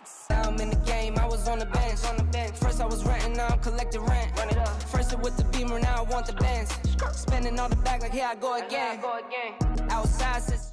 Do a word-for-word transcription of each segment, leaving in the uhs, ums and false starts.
beats. I'm in the game, I was on the bench. On the bench. First I was renting, now I'm collecting rent. Run it up. First it with the Beamer, now I want the Benz. Spending all the bag like here I go again. Outside says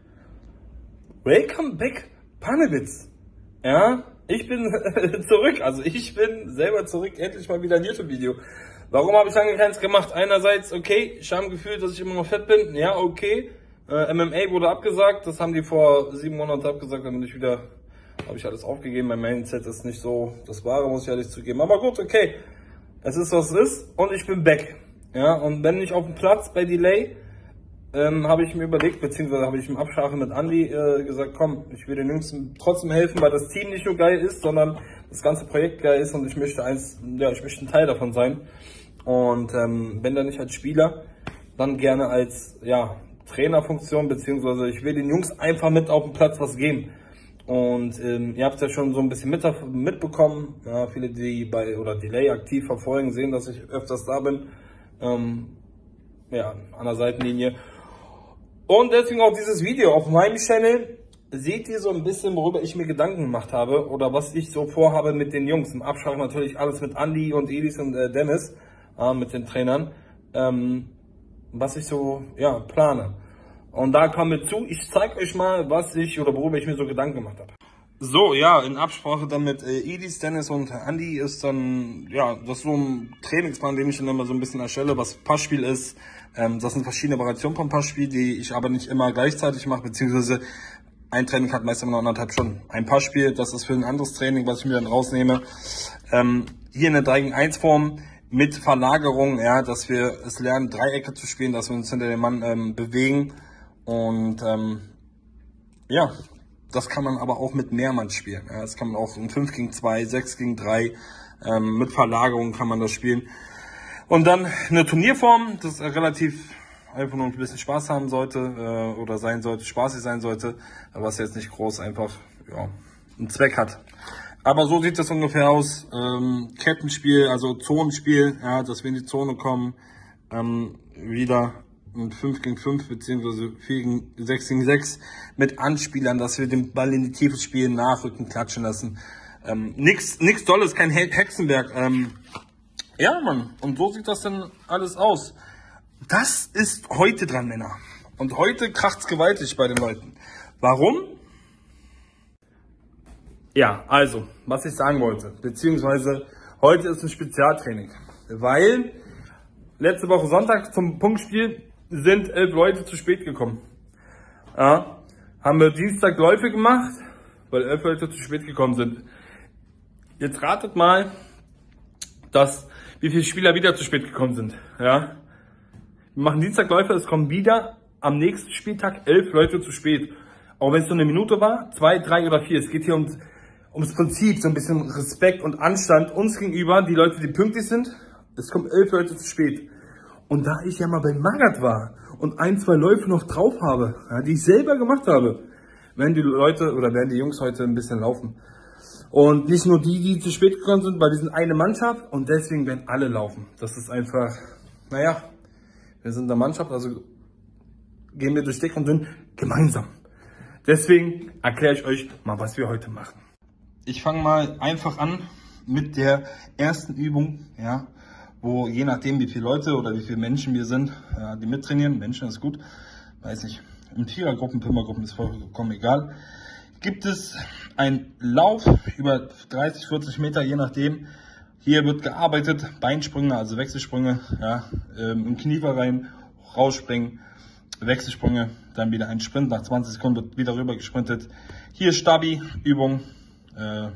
Welcome back, Panewitz. Ja, ich bin zurück. Also ich bin selber zurück. Endlich mal wieder ein YouTube-Video. Warum habe ich lange keins gemacht? Einerseits, okay, Schamgefühl, dass ich immer noch fett bin. Ja, okay. Äh, M M A wurde abgesagt. Das haben die vor sieben Monaten abgesagt. Dann bin ich wieder, habe ich alles aufgegeben. Mein Mindset ist nicht so das Wahre, muss ich ehrlich zugeben. Aber gut, okay. Es ist, was es ist. Und ich bin back. Ja, und wenn ich auf dem Platz bei Delay, ähm, habe ich mir überlegt, beziehungsweise habe ich im Absprache mit Andy äh, gesagt, komm, ich will den Jungs trotzdem helfen, weil das Team nicht nur geil ist, sondern das ganze Projekt geil ist und ich möchte eins, ja, ich möchte ein Teil davon sein. Und ähm, wenn dann nicht als Spieler, dann gerne als, ja, Trainerfunktion, beziehungsweise ich will den Jungs einfach mit auf dem Platz was geben. Und ähm, ihr habt es ja schon so ein bisschen mit, mitbekommen, ja, viele, die bei oder Delay aktiv verfolgen, sehen, dass ich öfters da bin, ähm, ja, an der Seitenlinie. Und deswegen auch dieses Video auf meinem Channel. Seht ihr so ein bisschen, worüber ich mir Gedanken gemacht habe oder was ich so vorhabe mit den Jungs. Im Absprache natürlich alles mit Andy und Edis und äh, Dennis, äh, mit den Trainern, ähm, was ich so, ja, plane. Und da kommen wir zu, ich zeige euch mal, was ich oder worüber ich mir so Gedanken gemacht habe. So, ja, in Absprache dann mit äh, Edis, Dennis und Andy ist dann, ja, das ist so ein Trainingsplan, den ich dann immer so ein bisschen erstelle, was Passspiel ist. Ähm, das sind verschiedene Variationen von Passspiel, die ich aber nicht immer gleichzeitig mache, beziehungsweise ein Training hat meist immer noch anderthalb Stunden. Ein Passspiel, das ist für ein anderes Training, was ich mir dann rausnehme. Ähm, hier eine drei gegen eins Form mit Verlagerung, ja, dass wir es lernen, Dreiecke zu spielen, dass wir uns hinter dem Mann ähm, bewegen. Und ähm, ja, das kann man aber auch mit Mehrmann spielen. Ja, das kann man auch in fünf gegen zwei, sechs gegen drei, ähm, mit Verlagerung kann man das spielen. Und dann eine Turnierform, das relativ einfach nur ein bisschen Spaß haben sollte äh, oder sein sollte, spaßig sein sollte, was jetzt nicht groß einfach, ja, einen Zweck hat. Aber so sieht das ungefähr aus. Ähm, Kettenspiel, also Zonenspiel, ja, dass wir in die Zone kommen, ähm, wieder ein fünf gegen fünf beziehungsweise sechs gegen sechs mit Anspielern, dass wir den Ball in die Tiefe spielen, nachrücken, klatschen lassen. Ähm, nix, nix Tolles, kein Hexenwerk. Ähm, ja, Mann, und so sieht das dann alles aus. Das ist heute dran, Männer. Und heute kracht's gewaltig bei den Leuten. Warum? Ja, also, was ich sagen wollte, beziehungsweise heute ist ein Spezialtraining, weil letzte Woche Sonntag zum Punktspiel sind elf Leute zu spät gekommen. Ja, haben wir Dienstag Läufe gemacht, weil elf Leute zu spät gekommen sind. Jetzt ratet mal, dass wie viele Spieler wieder zu spät gekommen sind. Ja, wir machen Dienstag Läufe, es kommen wieder am nächsten Spieltag elf Leute zu spät. Auch wenn es nur eine Minute war, zwei, drei oder vier. Es geht hier ums, ums Prinzip, so ein bisschen Respekt und Anstand uns gegenüber, die Leute, die pünktlich sind. Es kommen elf Leute zu spät. Und da ich ja mal bei Magat war und ein, zwei Läufe noch drauf habe, ja, die ich selber gemacht habe, werden die Leute oder werden die Jungs heute ein bisschen laufen. Und nicht nur die, die zu spät gekommen sind, weil wir sind eine Mannschaft und deswegen werden alle laufen. Das ist einfach, naja, wir sind eine Mannschaft, also gehen wir durch dick und dünn gemeinsam. Deswegen erkläre ich euch mal, was wir heute machen. Ich fange mal einfach an mit der ersten Übung, ja, wo je nachdem, wie viele Leute oder wie viele Menschen wir sind, ja, die mittrainieren, Menschen ist gut, weiß nicht, in Vierergruppen, Fünfergruppen ist vollkommen egal, gibt es einen Lauf über dreißig, vierzig Meter, je nachdem. Hier wird gearbeitet, Beinsprünge, also Wechselsprünge, ja, ähm, im Knie rein, rausspringen, Wechselsprünge, dann wieder ein Sprint, nach zwanzig Sekunden wird wieder rüber gesprintet. Hier Stabi-Übung, äh,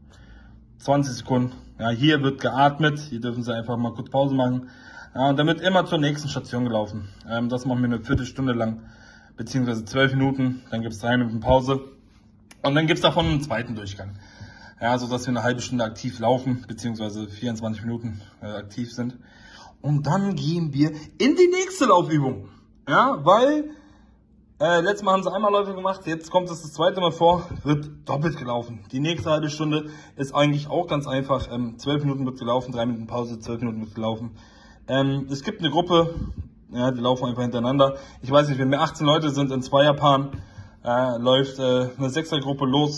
zwanzig Sekunden. Ja, hier wird geatmet, hier dürfen Sie einfach mal kurz Pause machen. Ja, und dann wird immer zur nächsten Station gelaufen. Ähm, das machen wir eine Viertelstunde lang, beziehungsweise zwölf Minuten, dann gibt es drei Minuten Pause. Und dann gibt es davon einen zweiten Durchgang. Ja, so dass wir eine halbe Stunde aktiv laufen, beziehungsweise vierundzwanzig Minuten äh, aktiv sind. Und dann gehen wir in die nächste Laufübung. Ja, weil äh, letztes Mal haben sie einmal Läufe gemacht, jetzt kommt es das zweite Mal vor, wird doppelt gelaufen. Die nächste halbe Stunde ist eigentlich auch ganz einfach. Ähm, zwölf Minuten wird gelaufen, drei Minuten Pause, zwölf Minuten wird gelaufen. Ähm, es gibt eine Gruppe, ja, die laufen einfach hintereinander. Ich weiß nicht, wenn wir achtzehn Leute sind in Zweierpaaren, äh, läuft äh, eine Sechsergruppe los.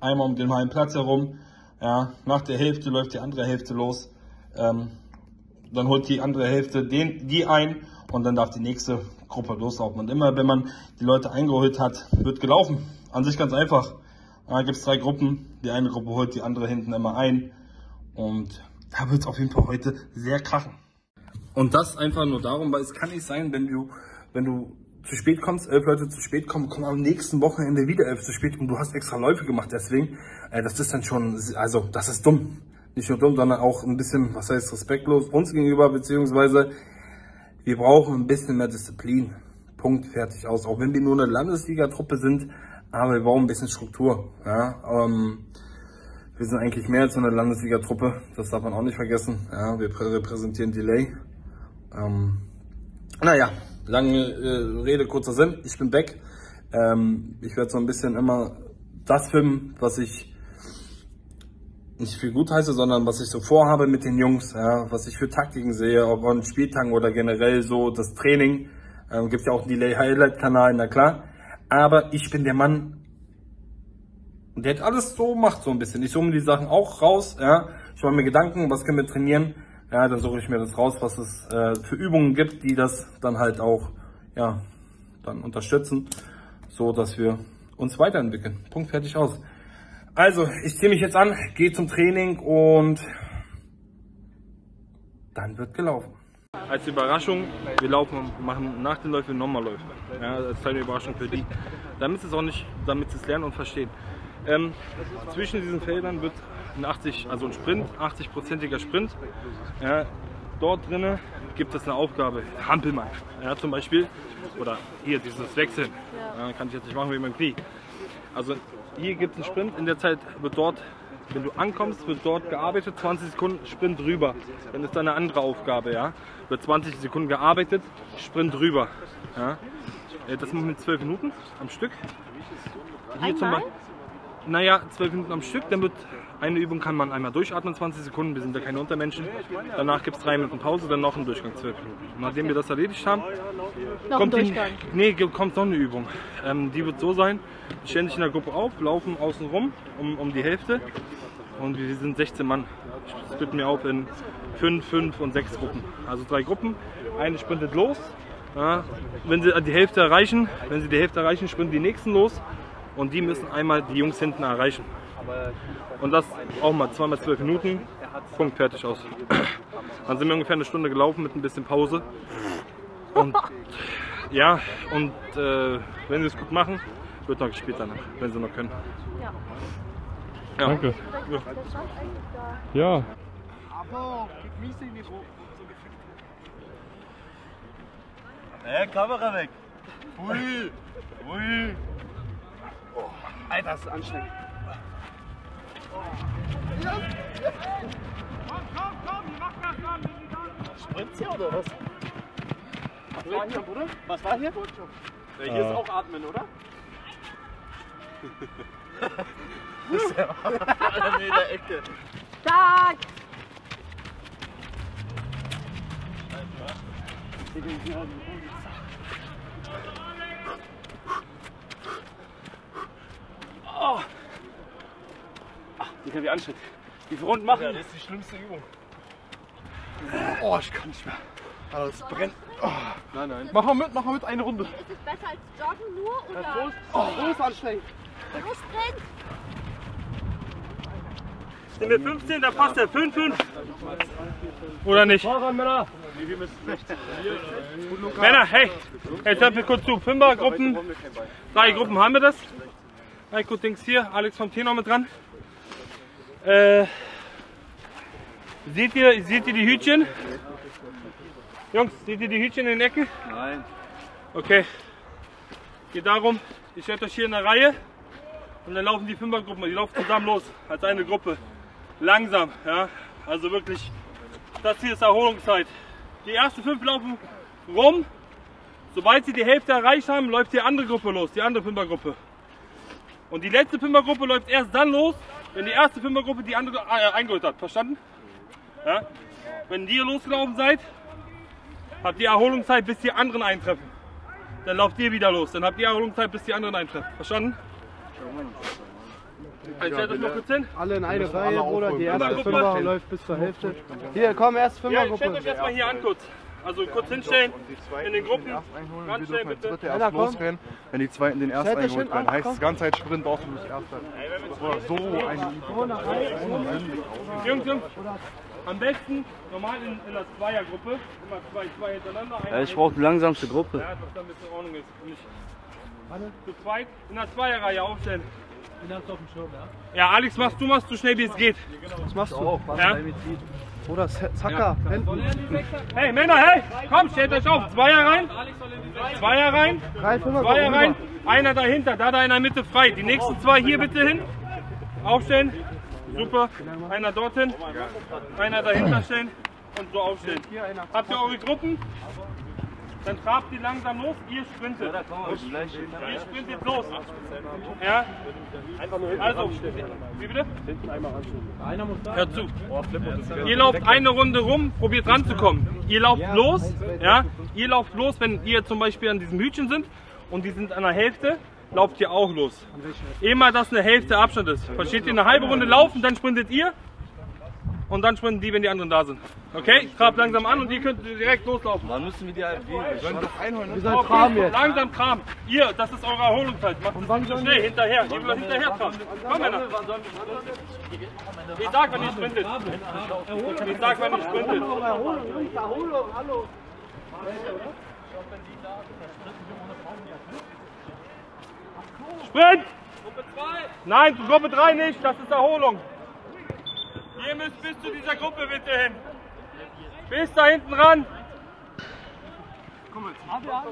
einmal um den halben Platz herum. Ja, nach der Hälfte läuft die andere Hälfte los. Ähm, dann holt die andere Hälfte den, die ein und dann darf die nächste Gruppe loslaufen. Und immer wenn man die Leute eingeholt hat, wird gelaufen. An sich ganz einfach. Da gibt es drei Gruppen. Die eine Gruppe holt die andere hinten immer ein. Und da wird es auf jeden Fall heute sehr krachen. Und das einfach nur darum, weil es kann nicht sein, wenn du, wenn du zu spät kommst, elf Leute zu spät kommen, kommen am nächsten Wochenende wieder elf zu spät und du hast extra Läufe gemacht. Deswegen, äh, das ist dann schon, also das ist dumm. Nicht nur dumm, sondern auch ein bisschen, was heißt respektlos uns gegenüber, beziehungsweise wir brauchen ein bisschen mehr Disziplin. Punkt, fertig, aus. Auch wenn wir nur eine Landesliga-Truppe sind, aber wir brauchen ein bisschen Struktur. Ja, ähm, wir sind eigentlich mehr als eine Landesliga-Truppe, das darf man auch nicht vergessen. Ja, wir repräsentieren Delay. Ähm, naja, lange äh, Rede, kurzer Sinn, ich bin back. Ähm, ich werde so ein bisschen immer das filmen, was ich nicht viel gut heiße, sondern was ich so vorhabe mit den Jungs, ja, was ich für Taktiken sehe, ob an Spieltagen oder generell so das Training. Ähm, gibt ja auch einen Delay-Highlight-Kanal, na klar. Aber ich bin der Mann, der alles so macht, so ein bisschen. Ich suche mir die Sachen auch raus, ja. Ich mache mir Gedanken, was können wir trainieren. Ja, dann suche ich mir das raus, was es äh, für Übungen gibt, die das dann halt auch, ja, dann unterstützen, so dass wir uns weiterentwickeln. Punkt, fertig, aus. Also, ich ziehe mich jetzt an, gehe zum Training und dann wird gelaufen. Als Überraschung, wir laufen, machen nach den Läufen nochmal Läufe. Ja, das ist eine Überraschung für die. Damit sie es auch nicht, damit sie es lernen und verstehen. Ähm, zwischen diesen Feldern wird ein achtzig, also ein Sprint, achtzig-prozentiger Sprint. Ja, dort drinnen gibt es eine Aufgabe, hampel mal, ja, zum Beispiel. Oder hier dieses Wechseln, ja, kann ich jetzt nicht machen wie mein Knie. Also hier gibt es einen Sprint, in der Zeit wird dort, wenn du ankommst, wird dort gearbeitet, zwanzig Sekunden Sprint rüber. Dann ist da eine andere Aufgabe, ja. Wird zwanzig Sekunden gearbeitet, Sprint rüber. Ja. Das machen wir mit zwölf Minuten am Stück. Hier zum Beispiel, naja, zwölf Minuten am Stück, dann wird eine Übung, kann man einmal durchatmen, zwanzig Sekunden, wir sind ja keine Untermenschen. Danach gibt es drei Minuten Pause, dann noch ein Durchgang, zwölf Minuten. Und nachdem wir das erledigt haben, noch kommt, ein die, nee, kommt noch eine Übung. Ähm, die wird so sein, wir stellen sich in der Gruppe auf, laufen außen rum um, um die Hälfte und wir sind sechzehn Mann. Ich splitten mir auf in fünf, fünf und sechs Gruppen. Also drei Gruppen, eine sprintet los. Ja, wenn sie die Hälfte erreichen, wenn sie die Hälfte erreichen, sprinten die nächsten los. Und die müssen einmal die Jungs hinten erreichen. Und das auch mal zweimal zwölf Minuten. Punkt, fertig, aus. Dann sind wir ungefähr eine Stunde gelaufen mit ein bisschen Pause. Und ja, und äh, wenn sie es gut machen, wird noch gespielt danach, wenn sie noch können. Ja. Ja. Danke. Ja. Aber gib mies in die Ruhe. Äh, Kamera weg. Ui. Ui. Oh, Alter, das ist anstrengend. Sprint's hier oder was? Was war hier, Bruder? Was war hier? Ja, hier ist auch Atmen, oder? Das ist ja nee, der Ecke. Stark! Oh. Ach, die kann wie anstrengend. Wie viele Runden machen? Ja, das ist die schlimmste Übung. Oh, ich kann nicht mehr. Also, es brennt. Oh. Nein, nein. Mach mal mit, mach mal mit, eine Runde. Ist es besser als Joggen nur oder? Ja, so ist, oh, so ist anstrengend. So Sprint? Sind wir fünfzehn, da passt der fünf fünf. Oder nicht? Männer! Männer, hey, jetzt hört mir kurz zu. Fünfergruppen, drei Gruppen haben wir das. Heiko Dings hier, Alex vom T noch mit dran. Äh, seht ihr, seht ihr die Hütchen? Jungs, seht ihr die Hütchen in den Ecken? Nein. Okay. Geht darum, ich stelle euch hier in der Reihe und dann laufen die Fünfergruppen, die laufen zusammen los, als eine Gruppe. Langsam, ja. Also wirklich, das hier ist Erholungszeit. Die ersten fünf laufen rum. Sobald sie die Hälfte erreicht haben, läuft die andere Gruppe los, die andere Fünfergruppe. Und die letzte Fünfergruppe läuft erst dann los, wenn die erste Fünfergruppe die andere äh, eingeholt hat. Verstanden? Ja? Wenn ihr losgelaufen seid, habt ihr Erholungszeit, bis die anderen eintreffen. Dann lauft ihr wieder los. Dann habt ihr Erholungszeit, bis die anderen eintreffen. Verstanden? Ich stell das mal kurz hin. Alle in eine Reihe, Bruder. Die erste Fünfer läuft bis zur Hälfte. Hier, komm, erst Fünfergruppe. Ja, stellt euch erstmal hier an kurz. Also kurz hinstellen, in den Gruppen, ganz schnell bitte. Erst losrennen, wenn die Zweiten den Ersten eingeholt werden. Heißt das Ganzheitssprint brauchst du nicht Erster. Oder so eine Jungs, Jungs, am besten normal in, in der Zweiergruppe, immer zwei, zwei hintereinander. Ja, ich brauche die langsamste Gruppe. Ja, dass da ein bisschen Ordnung ist. Und nicht zu zweit in der Zweierreihe aufstellen. Den hast du auf dem Schirm, ja? Ja, Alex, machst du machst so schnell wie es geht. Was machst du? Ja? Oder Zacker, hinten. Hey Männer, hey, komm, stellt euch auf. Zweier rein, Zweier rein, Zweier rein, einer dahinter, da da in der Mitte frei. Die nächsten zwei hier bitte hin. Aufstellen. Super. Einer dorthin, einer dahinter stellen und so aufstellen. Habt ihr eure Gruppen? Dann trabt die langsam los, ihr sprintet. Ihr sprintet los. Ja? Also, wie bitte? Hört zu. Ihr lauft eine Runde rum, probiert ranzukommen. Ihr lauft los, ja? Ihr lauft los, wenn ihr zum Beispiel an diesem Hütchen sind und die sind an der Hälfte, lauft ihr auch los. Immer, dass eine Hälfte Abstand ist. Versteht ihr? Eine halbe Runde laufen, dann sprintet ihr. Und dann sprinten die, wenn die anderen da sind. Okay? Trab langsam an und ihr könnt direkt loslaufen. Wann müssen wir die halt Wir sollen doch einholen. Wir sollen okay, traben jetzt. Langsam traben. Ihr, das ist eure Erholungszeit. Macht es nicht so schnell. Hinterher. Ihr müsst hinterher traben. Komm, Männer. Ich sag, wenn ihr sprintet. Ich sag, wenn ihr sprintet. Erholung, hallo. Sprint! Nein, Gruppe drei nicht. Das ist Erholung. Ihr müsst bis zu dieser Gruppe bitte hin. Bis da hinten ran. Komm jetzt.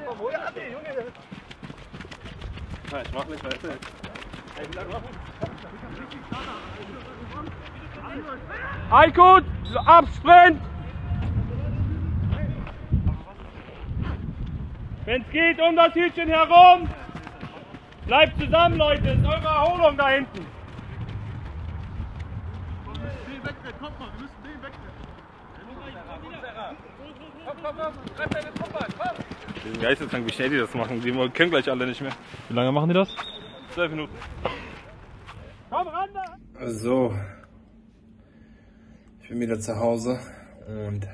Ja, ich mach nicht weiter. Aykut, Absprint. Wenn es geht, um das Hütchen herum. Bleibt zusammen, Leute. Das ist eure Erholung da hinten. Kommt mal, wir müssen den wegrennen. Komm, komm, komm, greif deine Truppe an, komm! Geisteskrank, wie schnell die das machen, die können gleich alle nicht mehr. Wie lange machen die das? Zwölf Minuten. Komm ran da! So. Ich bin wieder zu Hause und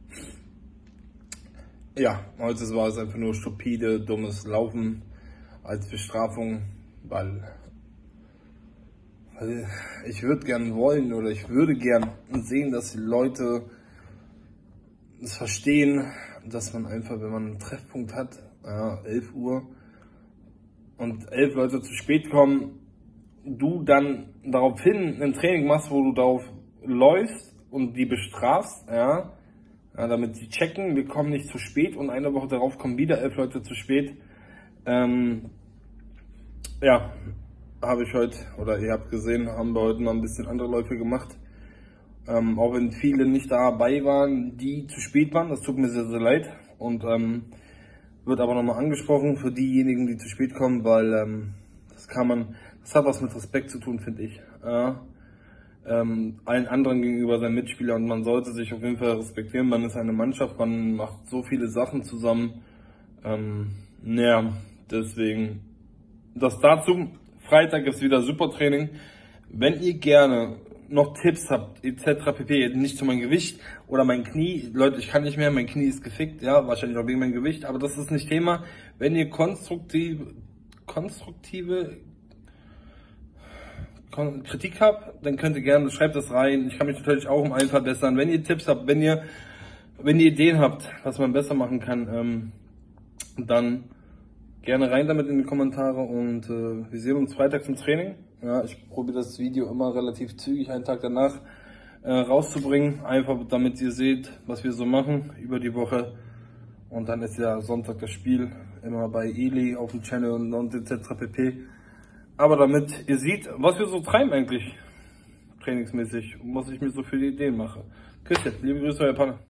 ja, heute war es einfach nur stupide, dummes Laufen als Bestrafung, weil ich würde gern wollen oder ich würde gern sehen, dass die Leute es verstehen, dass man einfach, wenn man einen Treffpunkt hat, ja, elf Uhr und elf Leute zu spät kommen, du dann daraufhin ein Training machst, wo du darauf läufst und die bestrafst, ja, ja, damit sie checken, wir kommen nicht zu spät und eine Woche darauf kommen wieder elf Leute zu spät. Ähm, ja, habe ich heute, oder ihr habt gesehen, haben wir heute mal ein bisschen andere Läufe gemacht. Ähm, auch wenn viele nicht dabei waren, die zu spät waren, das tut mir sehr, sehr leid. Und ähm, wird aber nochmal angesprochen für diejenigen, die zu spät kommen, weil ähm, das kann man, das hat was mit Respekt zu tun, finde ich. Ja, ähm, allen anderen gegenüber seinen Mitspielern und man sollte sich auf jeden Fall respektieren. Man ist eine Mannschaft, man macht so viele Sachen zusammen. Ähm, naja, deswegen das dazu. Freitag ist wieder Supertraining. Wenn ihr gerne noch Tipps habt, et cetera pp, nicht zu meinem Gewicht oder mein Knie, Leute, ich kann nicht mehr, mein Knie ist gefickt, ja, wahrscheinlich auch wegen meinem Gewicht, aber das ist nicht Thema. Wenn ihr konstruktive, konstruktive Kon Kritik habt, dann könnt ihr gerne, schreibt das rein. Ich kann mich natürlich auch um einen verbessern. Wenn ihr Tipps habt, wenn ihr, wenn ihr Ideen habt, was man besser machen kann, ähm, dann gerne rein damit in die Kommentare und äh, wir sehen uns Freitag zum Training. Ja, ich probiere das Video immer relativ zügig, einen Tag danach äh, rauszubringen, einfach damit ihr seht, was wir so machen über die Woche. Und dann ist ja Sonntag das Spiel, immer bei Eli auf dem Channel und, und et cetera pp. Aber damit ihr seht, was wir so treiben eigentlich, trainingsmäßig, und was ich mir so für die Ideen mache. Küsschen, liebe Grüße, euer Panne.